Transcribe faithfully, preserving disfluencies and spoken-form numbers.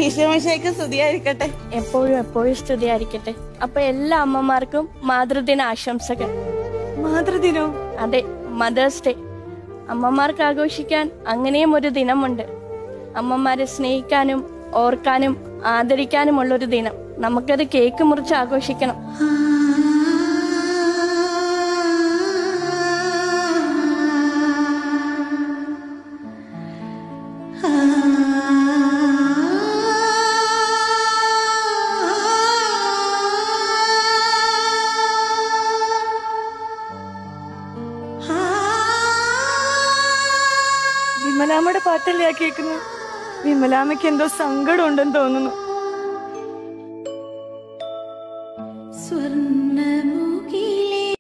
ഈശോമിശിഹായ്ക്ക് സ്തുതിയായിരിക്കട്ടെ. എപ്പോഴും എപ്പോഴും സ്തുതിയായിരിക്കട്ടെ. അപ്പൊ എല്ലാ അമ്മമാർക്കും മാതൃദിന ആശംസകൾ. മാതൃദിനോ? അതെ, മദേഴ്സ് ഡേ. അമ്മമാർക്ക് ആഘോഷിക്കാൻ അങ്ങനെയും ഒരു ദിനമുണ്ട്. അമ്മമാരെ സ്നേഹിക്കാനും ഓർക്കാനും ആദരിക്കാനുമുള്ളൊരു ദിനം. നമുക്കത് കേക്ക് മുറിച്ച് ആഘോഷിക്കണം. വിമലാമ്മയുടെ പാട്ടല്ലേ ആ കേൾക്കുന്നത്? വിമലാമ്മയ്ക്ക് എന്തോ സങ്കടം ഉണ്ടെന്ന് തോന്നുന്നു.